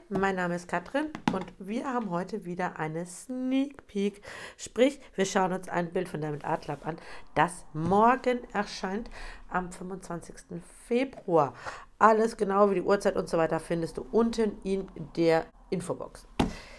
mein Name ist Katrin und wir haben heute wieder eine Sneak Peek. Sprich, wir schauen uns ein Bild von Diamond Art Lab an, das morgen erscheint, am 25. Februar. Alles genau wie die Uhrzeit und so weiter findest du unten in der Infobox.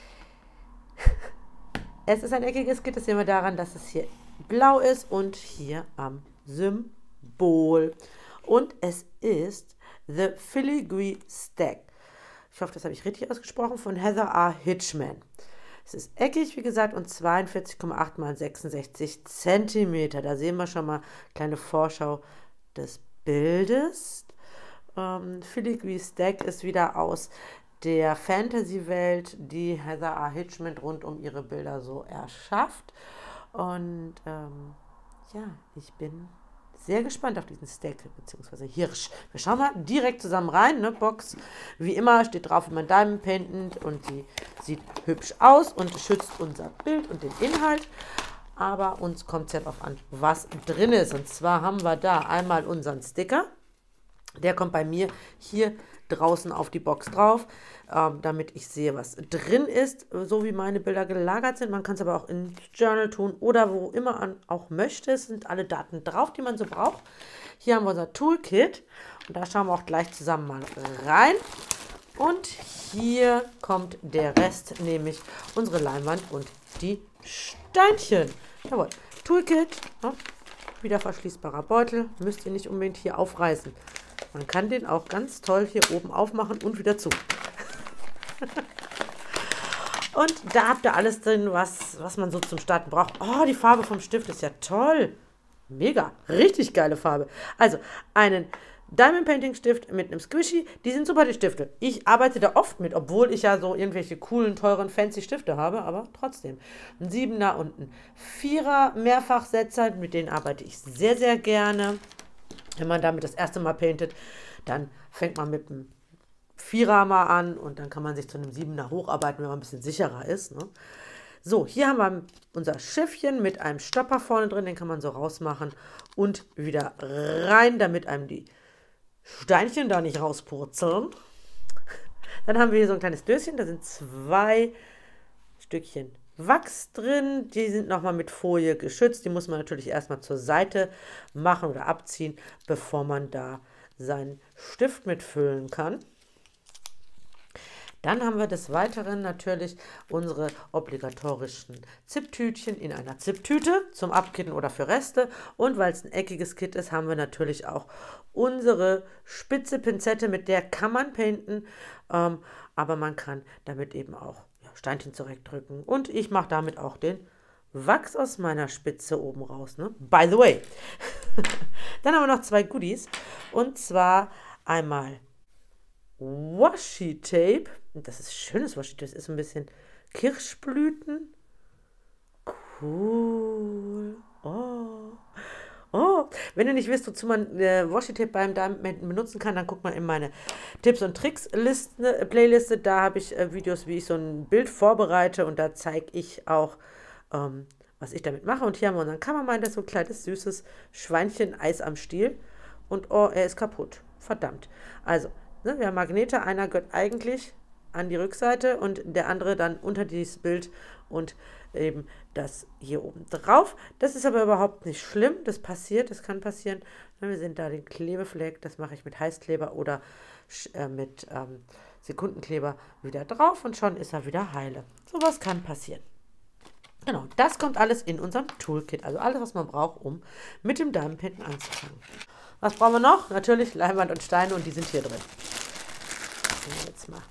Es ist ein eckiges Kit, das sehen wir daran, dass es hier blau ist und hier am Symbol. Und es ist The Filigree Stack. Ich hoffe, das habe ich richtig ausgesprochen, von Heather R. Hitchman. Es ist eckig, wie gesagt, und 42,8 mal 66 cm. Da sehen wir schon mal eine kleine Vorschau des Bildes. Filigree Stack ist wieder aus der Fantasy-Welt, die Heather R. Hitchman rund um ihre Bilder so erschafft. Und ja, ich bin sehr gespannt auf diesen Stack bzw. Hirsch. Wir schauen mal direkt zusammen rein. Ne? Box, wie immer, steht drauf immer Diamond Painted und sie sieht hübsch aus und schützt unser Bild und den Inhalt. Aber uns kommt es ja darauf an, was drin ist. Und zwar haben wir da einmal unseren Sticker. Der kommt bei mir hier draußen auf die Box drauf, damit ich sehe, was drin ist, so wie meine Bilder gelagert sind. Man kann es aber auch ins Journal tun oder wo immer man auch möchte. Es sind alle Daten drauf, die man so braucht. Hier haben wir unser Toolkit und da schauen wir auch gleich zusammen mal rein. Und hier kommt der Rest, nämlich unsere Leinwand und die Steinchen. Jawohl, Toolkit, ja, wieder verschließbarer Beutel, müsst ihr nicht unbedingt hier aufreißen. Man kann den auch ganz toll hier oben aufmachen und wieder zu. Und da habt ihr alles drin, was man so zum Starten braucht. Oh, die Farbe vom Stift ist ja toll. Mega, richtig geile Farbe. Also, einen Diamond Painting Stift mit einem Squishy. Die sind super, die Stifte. Ich arbeite da oft mit, obwohl ich ja so irgendwelche coolen, teuren, fancy Stifte habe, aber trotzdem. Ein 7er und ein 4er Mehrfachsetzer, mit denen arbeite ich sehr, sehr gerne. Wenn man damit das erste Mal paintet, dann fängt man mit einem 4er mal an und dann kann man sich zu einem 7er hocharbeiten, wenn man ein bisschen sicherer ist. Ne? So, hier haben wir unser Schiffchen mit einem Stopper vorne drin, den kann man so rausmachen und wieder rein, damit einem die Steinchen da nicht rauspurzeln. Dann haben wir hier so ein kleines Döschen, da sind 2 Stückchen Wachs drin, die sind nochmal mit Folie geschützt, die muss man natürlich erstmal zur Seite machen oder abziehen, bevor man da seinen Stift mitfüllen kann. Dann haben wir des Weiteren natürlich unsere obligatorischen Ziptütchen in einer Ziptüte zum Abkitten oder für Reste. Und weil es ein eckiges Kit ist, haben wir natürlich auch unsere spitze Pinzette, mit der kann man painten, aber man kann damit eben auch Steinchen zurechtdrücken. Und ich mache damit auch den Wachs aus meiner Spitze oben raus. Ne? By the way. Dann haben wir noch 2 Goodies. Und zwar einmal Washi Tape. Das ist schönes Washi Tape. Das ist ein bisschen Kirschblüten. Cool. Oh. Oh, wenn du nicht wisst, wozu man Washi-Tape beim Diamond benutzen kann, dann guck mal in meine Tipps- und Tricks-Playliste. Da habe ich Videos, wie ich so ein Bild vorbereite und da zeige ich auch, was ich damit mache. Und hier haben wir unseren Kameramann, das ist so ein kleines, süßes Schweinchen, Eis am Stiel. Und oh, er ist kaputt. Verdammt. Also, ne, wir haben Magnete. Einer gehört eigentlich an die Rückseite und der andere dann unter dieses Bild und eben das hier oben drauf. Das ist aber überhaupt nicht schlimm. Das passiert, das kann passieren. Wir sehen da den Klebefleck. Das mache ich mit Heißkleber oder mit Sekundenkleber wieder drauf und schon ist er wieder heile. Sowas kann passieren. Genau, das kommt alles in unserem Toolkit. Also alles, was man braucht, um mit dem Diamond Painten anzufangen. Was brauchen wir noch? Natürlich Leinwand und Steine und die sind hier drin. Jetzt mal.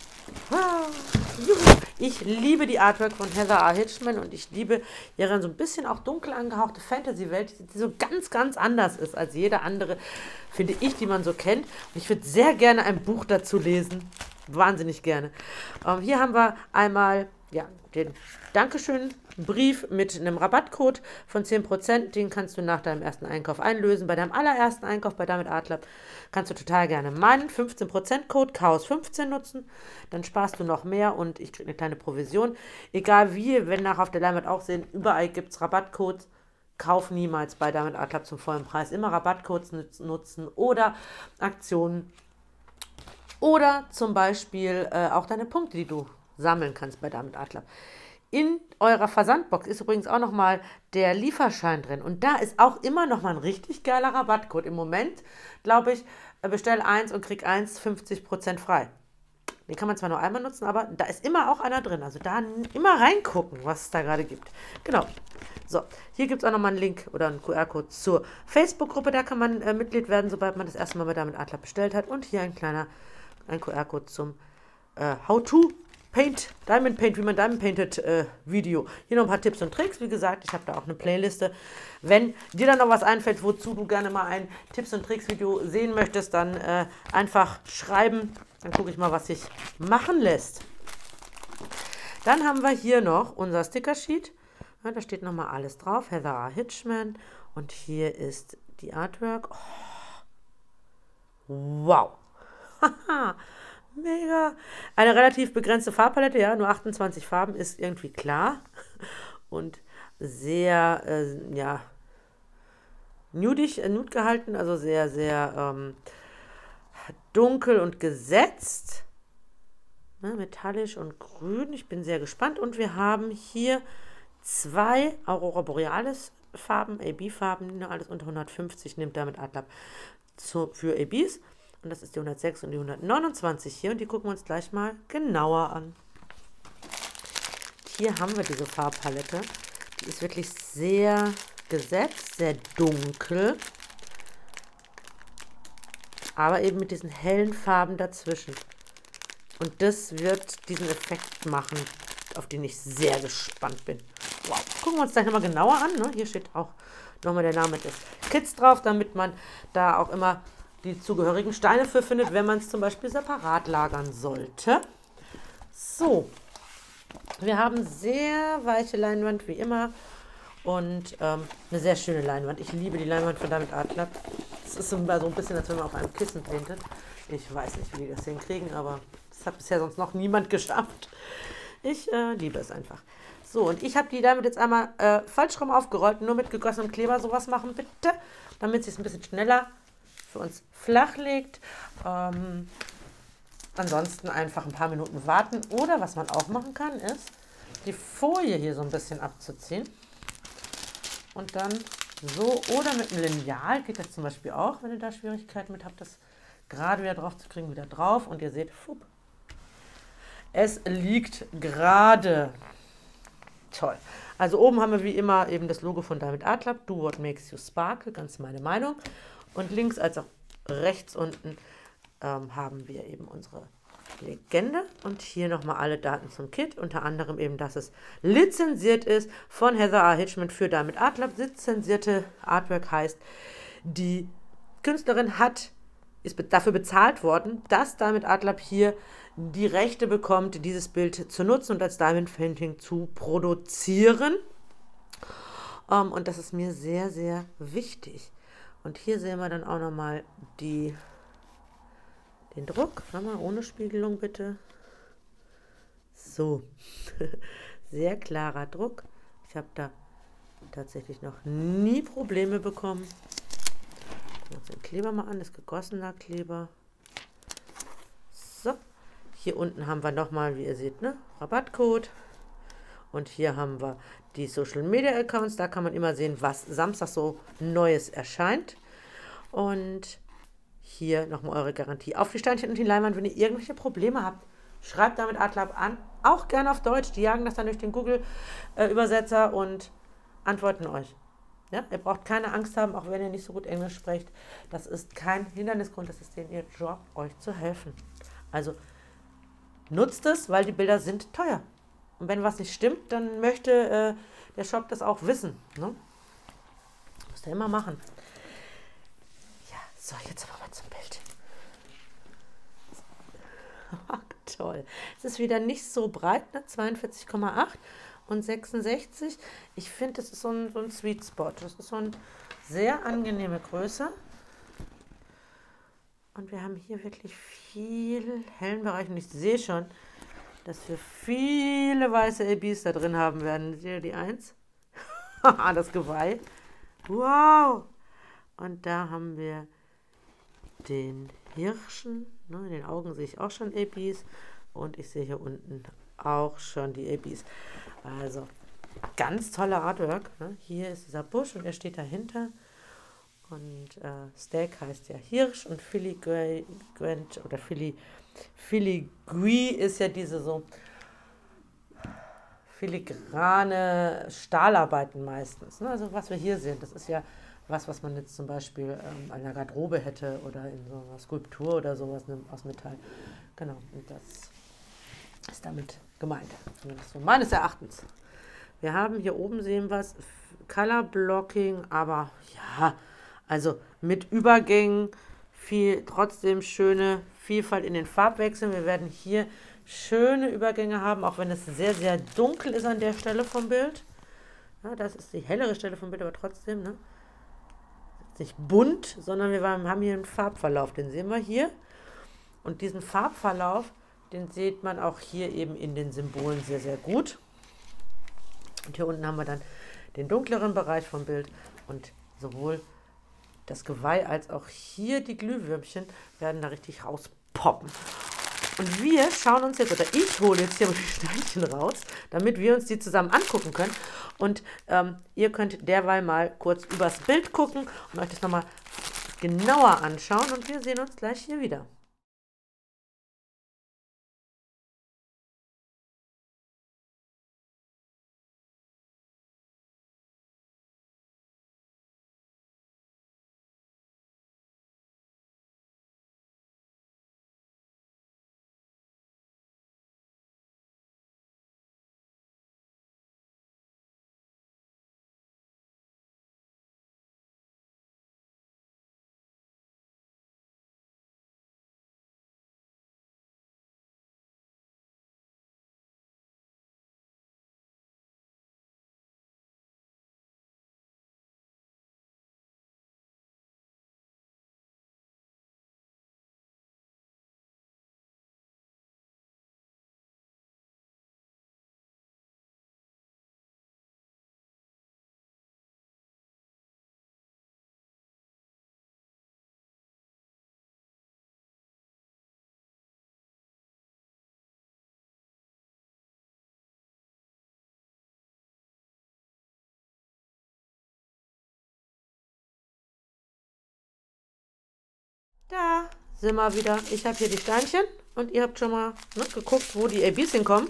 Ich liebe die Artwork von Heather R. Hitchman und ich liebe ihre so ein bisschen auch dunkel angehauchte Fantasy-Welt, die so ganz, ganz anders ist als jede andere, finde ich, die man so kennt. Und ich würde sehr gerne ein Buch dazu lesen. Wahnsinnig gerne. Hier haben wir einmal ja, den Dankeschön-Brief mit einem Rabattcode von 10%. Den kannst du nach deinem ersten Einkauf einlösen. Bei deinem allerersten Einkauf bei Diamond Art Lab kannst du total gerne meinen 15%-Code Chaos15 nutzen. Dann sparst du noch mehr und ich kriege eine kleine Provision. Egal wie, wenn nachher auf der Leinwand auch sehen, überall gibt es Rabattcodes. Kauf niemals bei Diamond Art Lab zum vollen Preis. Immer Rabattcodes nutzen oder Aktionen. Oder zum Beispiel auch deine Punkte, die du sammeln kannst bei David Adler. In eurer Versandbox ist übrigens auch nochmal der Lieferschein drin. Und da ist auch immer nochmal ein richtig geiler Rabattcode. Im Moment, glaube ich, bestell 1 und krieg 1, 50% frei. Den kann man zwar nur einmal nutzen, aber da ist immer auch einer drin. Also da immer reingucken, was es da gerade gibt. Genau. So, hier gibt es auch nochmal einen Link oder einen QR-Code zur Facebook-Gruppe. Da kann man Mitglied werden, sobald man das erste Mal bei David Adler bestellt hat. Und hier ein QR-Code zum How-to Paint, Diamond Paint, wie man Diamond paintet, Video. Hier noch ein paar Tipps und Tricks. Wie gesagt, ich habe da auch eine Playliste. Wenn dir dann noch was einfällt, wozu du gerne mal ein Tipps und Tricks Video sehen möchtest, dann einfach schreiben. Dann gucke ich mal, was sich machen lässt. Dann haben wir hier noch unser Sticker-Sheet. Ja, da steht nochmal alles drauf. Heather A. Hitchman. Und hier ist die Artwork. Oh. Wow. Haha. Mega. Eine relativ begrenzte Farbpalette, ja, nur 28 Farben, ist irgendwie klar. Und sehr, ja, nude gehalten, also sehr, sehr dunkel und gesetzt. Ne, metallisch und grün. Ich bin sehr gespannt. Und wir haben hier 2 Aurora Borealis Farben, AB-Farben, alles unter 150, nimmt David Adler für ABs. Und das ist die 106 und die 129 hier. Und die gucken wir uns gleich mal genauer an. Hier haben wir diese Farbpalette. Die ist wirklich sehr gesetzt, sehr dunkel. Aber eben mit diesen hellen Farben dazwischen. Und das wird diesen Effekt machen, auf den ich sehr gespannt bin. Wow. Gucken wir uns gleich nochmal genauer an. Ne? Hier steht auch nochmal der Name des Kits drauf, damit man da auch immer die zugehörigen Steine für findet, wenn man es zum Beispiel separat lagern sollte. So, wir haben sehr weiche Leinwand, wie immer, und eine sehr schöne Leinwand. Ich liebe die Leinwand von David Adler. Es ist so ein bisschen, als wenn man auf einem Kissen paintet. Ich weiß nicht, wie die das hinkriegen, aber das hat bisher sonst noch niemand geschafft. Ich liebe es einfach. So, und ich habe die damit jetzt einmal falsch rum aufgerollt, nur mit gegossenem Kleber sowas machen, bitte, damit sie es ein bisschen schneller für uns flach legt. Ansonsten einfach ein paar Minuten warten. Oder was man auch machen kann, ist, die Folie hier so ein bisschen abzuziehen. Und dann so, oder mit einem Lineal geht das zum Beispiel auch, wenn ihr da Schwierigkeiten mit habt, das gerade wieder drauf zu kriegen, wieder drauf. Und ihr seht, fupp, es liegt gerade. Toll. Also oben haben wir wie immer eben das Logo von David Adler, Do What Makes You Sparkle, ganz meine Meinung. Und links als auch rechts unten haben wir eben unsere Legende. Und hier nochmal alle Daten zum Kit. Unter anderem eben, dass es lizenziert ist von Heather A. Hitchman für David Adler. Lizenzierte Artwork heißt, die Künstlerin ist dafür bezahlt worden, dass David Adler hier die Rechte bekommt, dieses Bild zu nutzen und als Diamond Painting zu produzieren. Und das ist mir sehr, sehr wichtig. Und hier sehen wir dann auch nochmal den Druck. Mal ohne Spiegelung bitte. So, sehr klarer Druck. Ich habe da tatsächlich noch nie Probleme bekommen. Gucken wir uns den Kleber mal an, das ist gegossener Kleber. So, hier unten haben wir nochmal, wie ihr seht, ne, Rabattcode. Und hier haben wir die Social Media Accounts. Da kann man immer sehen, was Samstag so Neues erscheint. Und hier nochmal eure Garantie auf die Steinchen und die Leinwand. Wenn ihr irgendwelche Probleme habt, schreibt David Adler an. Auch gerne auf Deutsch. Die jagen das dann durch den Google-Übersetzer und antworten euch. Ja? Ihr braucht keine Angst haben, auch wenn ihr nicht so gut Englisch sprecht. Das ist kein Hindernisgrund. Das ist ihr Job, euch zu helfen. Also nutzt es, weil die Bilder sind teuer. Und wenn was nicht stimmt, dann möchte der Shop das auch wissen. Ne? Müsst ihr immer machen. Ja, so, jetzt aber mal zum Bild. Toll. Es ist wieder nicht so breit, ne? 42,8 und 66. Ich finde, das ist so ein Sweet Spot. Das ist so eine sehr angenehme Größe. Und wir haben hier wirklich viel hellen Bereich. Und ich sehe schon, dass wir viele weiße ABs da drin haben werden. Seht ihr die 1? Das Geweih. Wow! Und da haben wir den Hirschen. Ne? In den Augen sehe ich auch schon ABs. Und ich sehe hier unten auch schon die ABs. Also ganz tolle Artwork. Ne? Hier ist dieser Busch und er steht dahinter. Und Stag heißt ja Hirsch und Filigree oder Filigree ist ja diese so filigrane Stahlarbeiten meistens. Ne? Also was wir hier sehen, das ist ja was man jetzt zum Beispiel an einer Garderobe hätte oder in so einer Skulptur oder sowas aus Metall. Genau, und das ist damit gemeint, zumindest so meines Erachtens. Wir haben hier oben, sehen wir es, Color Blocking, aber ja, also mit Übergängen, trotzdem schöne Vielfalt in den Farbwechseln. Wir werden hier schöne Übergänge haben, auch wenn es sehr, sehr dunkel ist an der Stelle vom Bild. Ja, das ist die hellere Stelle vom Bild, aber trotzdem, ne? Nicht bunt, sondern wir haben hier einen Farbverlauf, den sehen wir hier. Und diesen Farbverlauf, den sieht man auch hier eben in den Symbolen sehr, sehr gut. Und hier unten haben wir dann den dunkleren Bereich vom Bild und sowohl das Geweih als auch hier die Glühwürmchen werden da richtig rauspoppen. Und wir schauen uns jetzt, oder ich hole jetzt hier mal die Steinchen raus, damit wir uns die zusammen angucken können. Und ihr könnt derweil mal kurz übers Bild gucken und euch das nochmal genauer anschauen. Und wir sehen uns gleich hier wieder. Da sind wir wieder. Ich habe hier die Steinchen und ihr habt schon mal geguckt, wo die ABs hinkommen.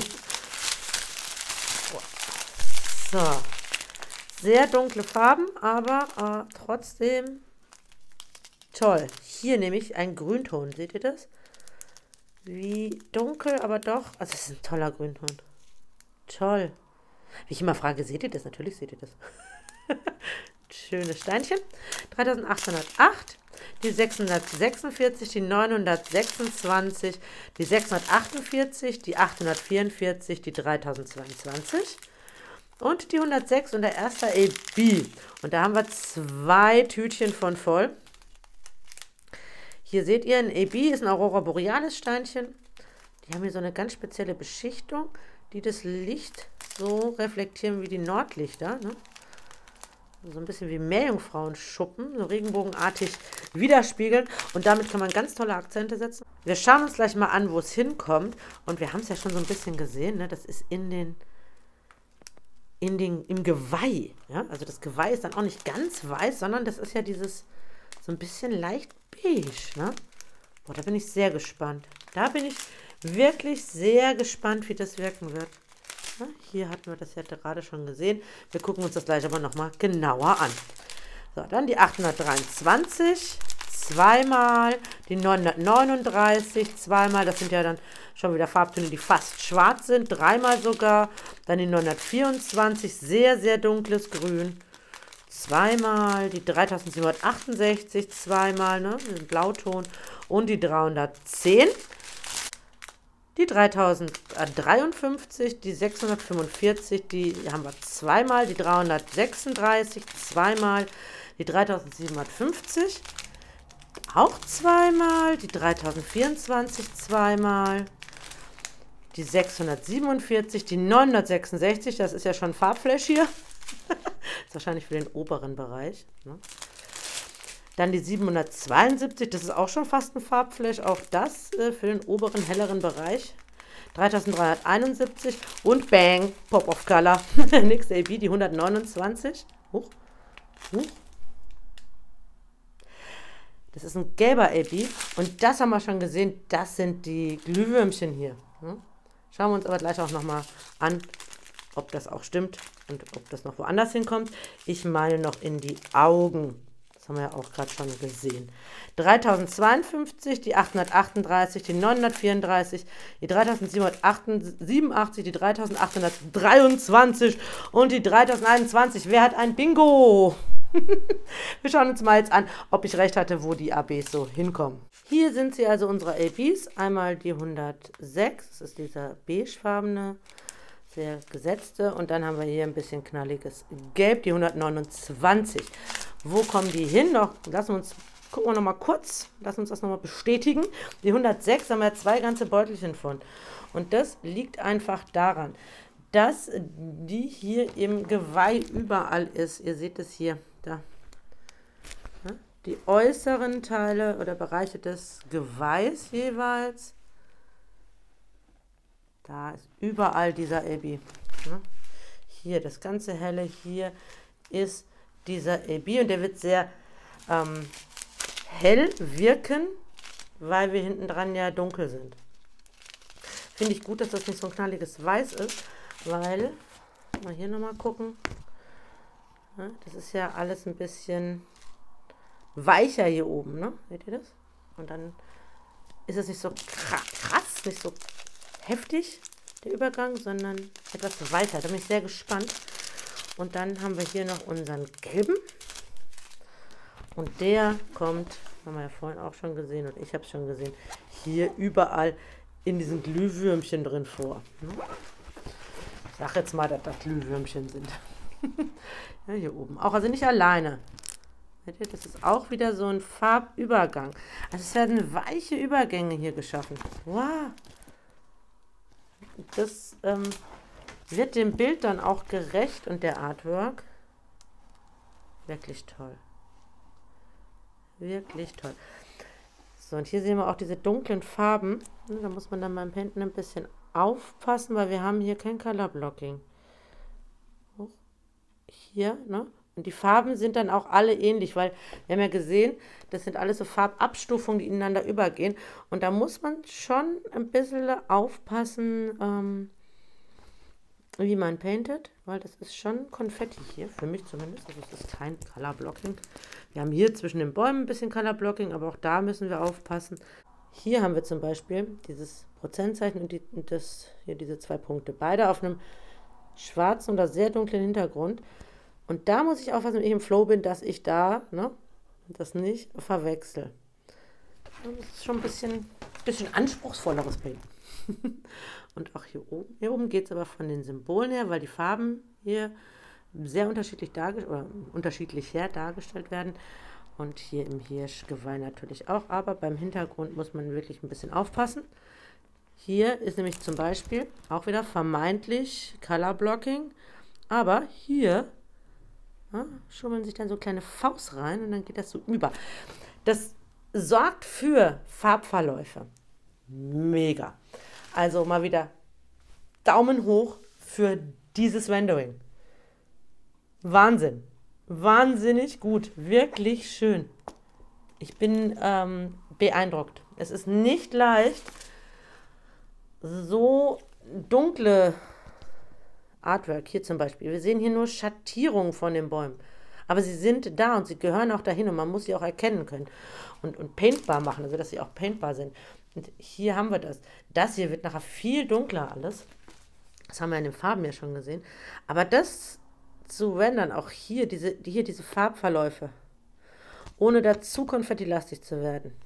So, sehr dunkle Farben, aber trotzdem toll. Hier nehme ich einen Grünton, seht ihr das? Wie dunkel, aber doch. Also es ist ein toller Grünton. Toll. Wie ich immer frage, seht ihr das? Natürlich seht ihr das. Schönes Steinchen. 3808, die 646, die 926, die 648, die 844, die 3022 und die 106 und der erste AB. Und da haben wir 2 Tütchen von voll. Hier seht ihr, ein AB ist ein Aurora Borealis Steinchen. Die haben hier so eine ganz spezielle Beschichtung, die das Licht so reflektieren wie die Nordlichter, ne? So ein bisschen wie Meerjungfrauenschuppen, so regenbogenartig widerspiegeln. Und damit kann man ganz tolle Akzente setzen. Wir schauen uns gleich mal an, wo es hinkommt. Und wir haben es ja schon so ein bisschen gesehen, ne? Das ist im Geweih. Ja? Also das Geweih ist dann auch nicht ganz weiß, sondern das ist ja dieses so ein bisschen leicht beige. Ne? Boah, da bin ich sehr gespannt. Da bin ich wirklich sehr gespannt, wie das wirken wird. Ja, hier hatten wir das ja gerade schon gesehen. Wir gucken uns das gleich aber nochmal genauer an. So, dann die 823, zweimal, die 939, zweimal, das sind ja dann schon wieder Farbtöne, die fast schwarz sind, dreimal sogar. Dann die 924, sehr, sehr dunkles Grün, zweimal, die 3768, zweimal, ne, den Blauton und die 310. Die 3053, die 645, die haben wir zweimal, die 336, zweimal, die 3750, auch zweimal, die 3024, zweimal, die 647, die 966, das ist ja schon Farbflash hier, ist wahrscheinlich für den oberen Bereich, ne? Dann die 772, das ist auch schon fast ein Farbflash, auch das für den oberen, helleren Bereich. 3371 und Bang, Pop of Color, NYX AB, die 129. Huch, huch. Das ist ein gelber AB und das haben wir schon gesehen, das sind die Glühwürmchen hier. Schauen wir uns aber gleich auch nochmal an, ob das auch stimmt und ob das noch woanders hinkommt. Ich meine noch in die Augen. Das haben wir ja auch gerade schon gesehen. 3052, die 838, die 934, die 3787, die 3823 und die 3021. Wer hat ein Bingo? Wir schauen uns mal jetzt an, ob ich recht hatte, wo die ABs so hinkommen. Hier sind sie also, unsere ABs. Einmal die 106, das ist dieser beigefarbene, sehr gesetzte. Und dann haben wir hier ein bisschen knalliges Gelb, die 129. Wo kommen die hin? Noch, gucken wir noch mal kurz, lassen uns das noch mal bestätigen. Die 106 haben wir zwei ganze Beutelchen von. Und das liegt einfach daran, dass die hier im Geweih überall ist. Ihr seht es hier, da. Die äußeren Teile oder Bereiche des Geweihs jeweils. Da ist überall dieser AB. Hier, das ganze helle hier ist dieser AB und der wird sehr hell wirken, weil wir hinten dran ja dunkel sind. Finde ich gut, dass das nicht so ein knalliges Weiß ist, weil, mal hier nochmal gucken, das ist ja alles ein bisschen weicher hier oben, ne? Seht ihr das? Und dann ist es nicht so krass, nicht so heftig, der Übergang, sondern etwas weicher. Da bin ich sehr gespannt. Und dann haben wir hier noch unseren gelben. Und der kommt, haben wir ja vorhin auch schon gesehen und ich habe es schon gesehen, hier überall in diesen Glühwürmchen drin vor. Ich sage jetzt mal, dass das Glühwürmchen sind. Ja, hier oben. Auch, also nicht alleine. Seht ihr, das ist auch wieder so ein Farbübergang. Also es werden weiche Übergänge hier geschaffen. Wow. Das wird dem Bild dann auch gerecht und der Artwork. Wirklich toll. Wirklich toll. So, und hier sehen wir auch diese dunklen Farben. Da muss man dann beim Painten ein bisschen aufpassen, weil wir haben hier kein Color Blocking. Hier, ne? Und die Farben sind dann auch alle ähnlich, weil wir haben ja gesehen, das sind alles so Farbabstufungen, die ineinander übergehen. Und da muss man schon ein bisschen aufpassen, wie man paintet, weil das ist schon Konfetti hier, für mich zumindest. Also es ist kein Color Blocking. Wir haben hier zwischen den Bäumen ein bisschen Color Blocking, aber auch da müssen wir aufpassen. Hier haben wir zum Beispiel dieses Prozentzeichen und hier diese zwei Punkte. Beide auf einem schwarzen oder sehr dunklen Hintergrund. Und da muss ich aufpassen, wenn ich im Flow bin, dass ich da das nicht verwechsel. Das ist schon ein bisschen anspruchsvolleres Painten. Und auch hier oben. Hier oben geht es aber von den Symbolen her, weil die Farben hier sehr unterschiedlich dargestellt werden. Und hier im Hirschgeweih natürlich auch. Aber beim Hintergrund muss man wirklich ein bisschen aufpassen. Hier ist nämlich zum Beispiel auch wieder vermeintlich Color Blocking. Aber hier schummeln sich dann so kleine Faust rein und dann geht das so über. Das sorgt für Farbverläufe. Mega. Also mal wieder Daumen hoch für dieses Rendering. Wahnsinn. Wahnsinnig gut. Wirklich schön. Ich bin beeindruckt. Es ist nicht leicht, so dunkle Artwork hier zum Beispiel. Wir sehen hier nur Schattierungen von den Bäumen. Aber sie sind da und sie gehören auch dahin und man muss sie auch erkennen können. Und paintbar machen, also dass sie auch paintbar sind. Und hier haben wir das. Das hier wird nachher viel dunkler alles. Das haben wir in den Farben ja schon gesehen. Aber das zu rendern, auch hier diese Farbverläufe, ohne dazu konfettilastig zu werden.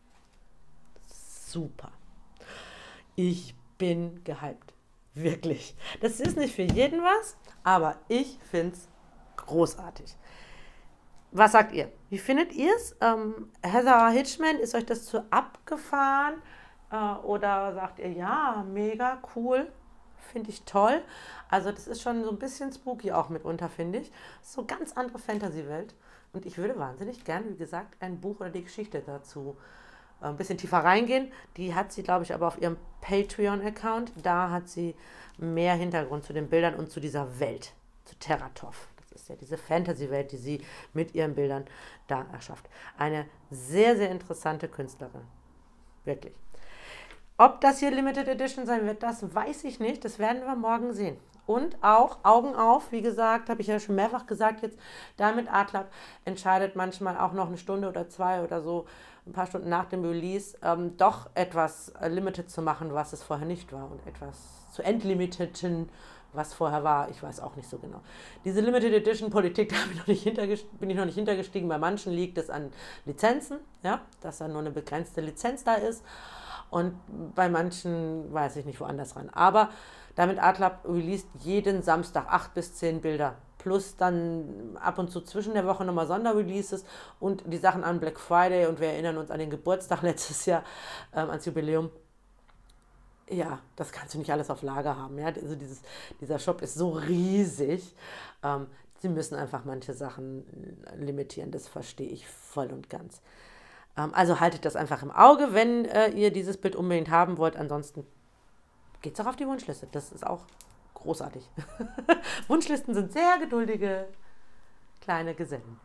Super. Ich bin gehypt. Wirklich. Das ist nicht für jeden was, aber ich finde es großartig. Was sagt ihr? Wie findet ihr es? Heather Hitchman, ist euch das zu abgefahren? Oder sagt ihr, ja, mega cool, finde ich toll. Also das ist schon so ein bisschen spooky auch mitunter, finde ich. So ganz andere Fantasy-Welt. Und ich würde wahnsinnig gern, wie gesagt, ein Buch oder die Geschichte dazu ein bisschen tiefer reingehen. Die hat sie, glaube ich, aber auf ihrem Patreon-Account. Da hat sie mehr Hintergrund zu den Bildern und zu dieser Welt, zu Teratov. Das ist ja diese Fantasy-Welt, die sie mit ihren Bildern da erschafft. Eine sehr, sehr interessante Künstlerin. Wirklich. Ob das hier Limited Edition sein wird, das weiß ich nicht. Das werden wir morgen sehen. Und auch Augen auf, wie gesagt, habe ich ja schon mehrfach gesagt jetzt, Diamond Art Club entscheidet manchmal auch noch eine Stunde oder zwei oder so, ein paar Stunden nach dem Release, doch etwas Limited zu machen, was es vorher nicht war und etwas zu entlimiteten, was vorher war. Ich weiß auch nicht so genau. Diese Limited Edition Politik, da bin ich noch nicht hintergestiegen. Bei manchen liegt es an Lizenzen, ja, dass da nur eine begrenzte Lizenz da ist. Und bei manchen weiß ich nicht woanders ran. Aber Diamond Art Club released jeden Samstag 8 bis 10 Bilder. Plus dann ab und zu zwischen der Woche nochmal Sonderreleases und die Sachen an Black Friday. Und wir erinnern uns an den Geburtstag letztes Jahr, ans Jubiläum. Ja, das kannst du nicht alles auf Lager haben. Ja? Also dieser Shop ist so riesig. Sie müssen einfach manche Sachen limitieren. Das verstehe ich voll und ganz. Also haltet das einfach im Auge, wenn ihr dieses Bild unbedingt haben wollt. Ansonsten geht es auch auf die Wunschliste. Das ist auch großartig. Wunschlisten sind sehr geduldige kleine Gesellen.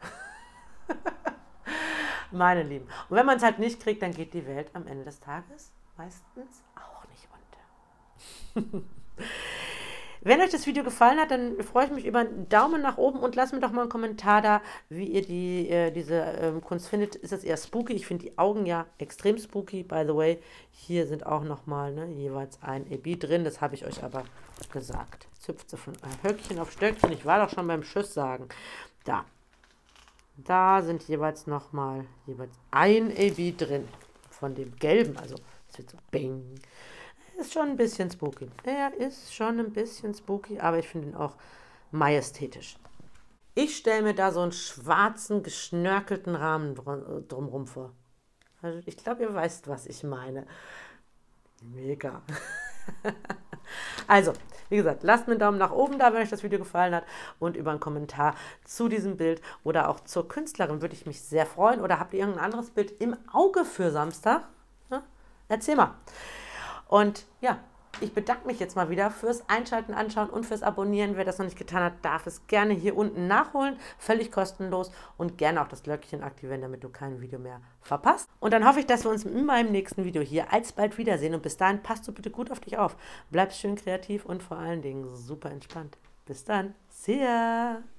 Meine Lieben. Und wenn man es halt nicht kriegt, dann geht die Welt am Ende des Tages meistens auch nicht unter. Wenn euch das Video gefallen hat, dann freue ich mich über einen Daumen nach oben und lasst mir doch mal einen Kommentar da, wie ihr diese Kunst findet. Ist das eher spooky? Ich finde die Augen ja extrem spooky. By the way, hier sind auch nochmal jeweils ein EB drin. Das habe ich euch aber gesagt. Jetzt hüpft sie von Höckchen auf Stöckchen. Ich war doch schon beim Tschüss sagen. Da sind jeweils nochmal ein EB drin. Von dem gelben. Also es wird so bing. Ist schon ein bisschen spooky. Er ist schon ein bisschen spooky, aber ich finde ihn auch majestätisch. Ich stelle mir da so einen schwarzen, geschnörkelten Rahmen drumherum vor. Also ich glaube, ihr weißt, was ich meine. Mega. Also, wie gesagt, lasst mir einen Daumen nach oben da, wenn euch das Video gefallen hat. Und über einen Kommentar zu diesem Bild oder auch zur Künstlerin würde ich mich sehr freuen. Oder habt ihr irgendein anderes Bild im Auge für Samstag? Ja? Erzähl mal. Und ja, ich bedanke mich jetzt mal wieder fürs Einschalten, Anschauen und fürs Abonnieren. Wer das noch nicht getan hat, darf es gerne hier unten nachholen. Völlig kostenlos und gerne auch das Glöckchen aktivieren, damit du kein Video mehr verpasst. Und dann hoffe ich, dass wir uns in meinem nächsten Video hier alsbald wiedersehen. Und bis dahin, passt du bitte gut auf dich auf. Bleib schön kreativ und vor allen Dingen super entspannt. Bis dann. See ya!